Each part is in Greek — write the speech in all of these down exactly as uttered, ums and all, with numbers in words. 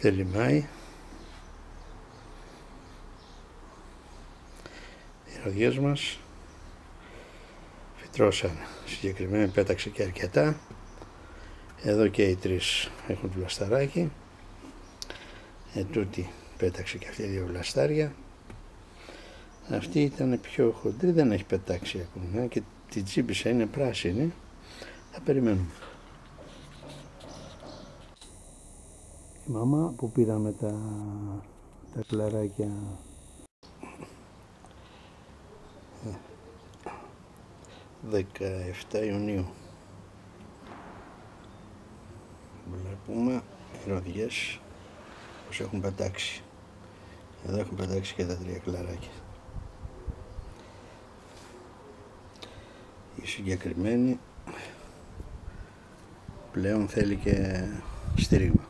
Τέλη Μάη. Οι ροδιές μας φυτρώσαν, συγκεκριμένα πέταξε και αρκετά. Εδώ και οι τρεις έχουν το βλασταράκι. Ετούτη πέταξε και αυτή δύο βλαστάρια. Αυτή ήταν πιο χοντρή, δεν έχει πετάξει ακόμα και τη τσίπησα είναι πράσινη. Θα περιμένουμε. Η μαμά που πήραμε τα, τα κλαράκια δεκαεφτά Ιουνίου. Βλέπουμε οι ροδιές πως έχουν πετάξει. Εδώ έχουν πετάξει και τα τρία κλαράκια. Η συγκεκριμένη πλέον θέλει και στήριγμα.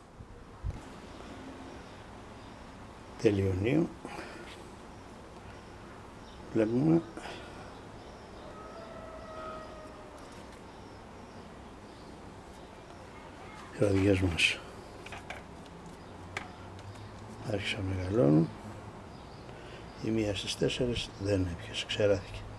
Τέλη Ιουνίου βλέπουμε οι ροδιές μας άρχισαν να μεγαλώνουν. Η μία στις τέσσερις δεν έπιασε, ξεράθηκε.